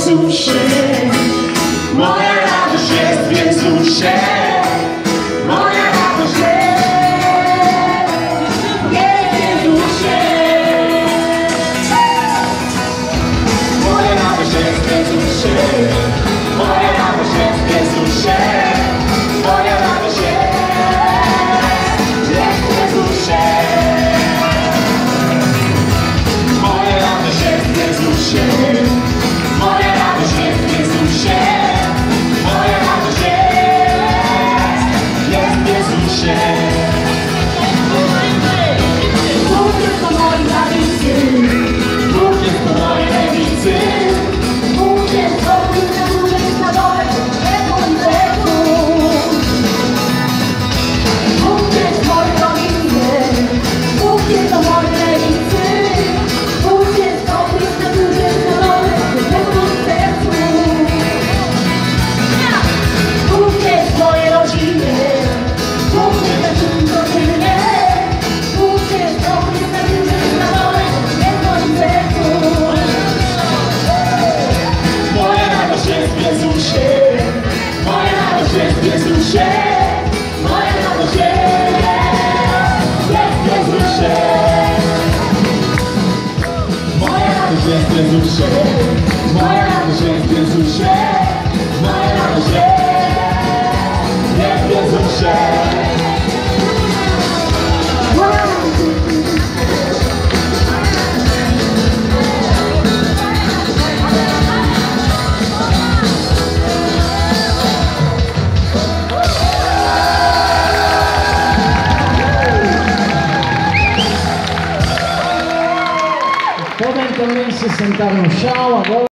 Jezusie, moja radość jest w Jezusie, moja radość jest w Jezusie, moja radość jest w Jezusie, moja radość jest w Jezusie, moja radość jest w Jezusie, moja radość jest w Jezusie. Moja radość jest w Jezusie, moja radość jest w Jezusie. Bóg jest po mojej prawicy, Bóg jest po mojej lewicy, Bóg jest dobry, na górze jest na dole, jest w moim sercu. Bóg jest w mojej prawicy, Bóg jest po mojej lewicy, Bóg jest dobry, na górze jest na dole. Bóg jest w mojej rodzinie, Bóg jest w moim rodzinie, Bóg jest dobry, na górze jest na dole, jest w moim sercu. Moja radość jest w Jezusie, moja radość jest w Jezusie, moja radość jest w Jezusie. Moja radość jest w Jezusie, moja radość jest w Jezusie, moja radość jest w Jezusie. Podem também se sentaram no chão agora.